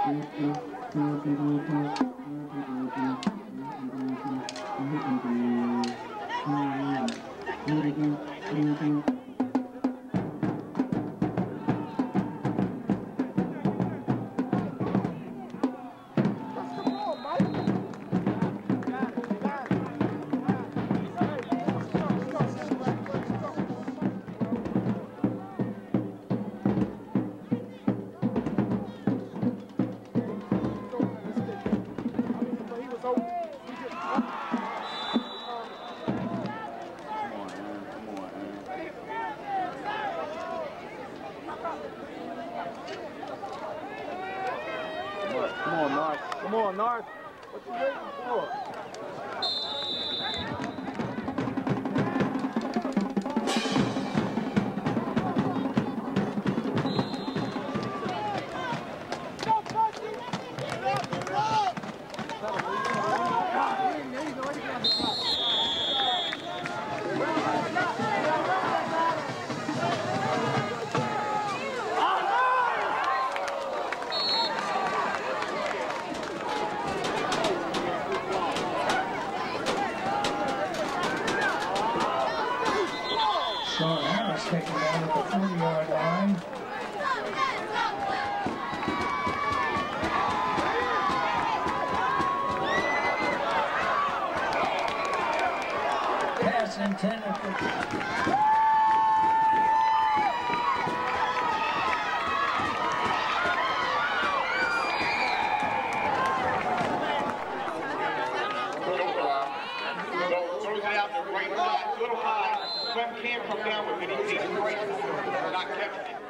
Come on, North. What you waiting for? Taken down at the 40-yard line. Pass intended for... Little high, Clem can't come down with it. He's great. Not catching it.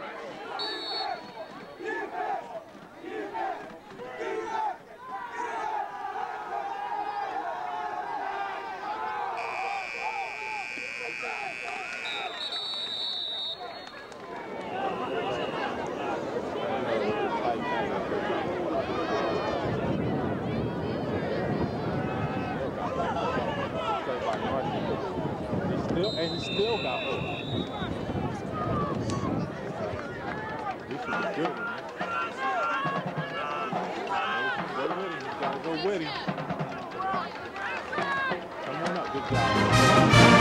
And he still got hooked. This is a good one. Go with him. Gotta go with him. Come on up. Good job.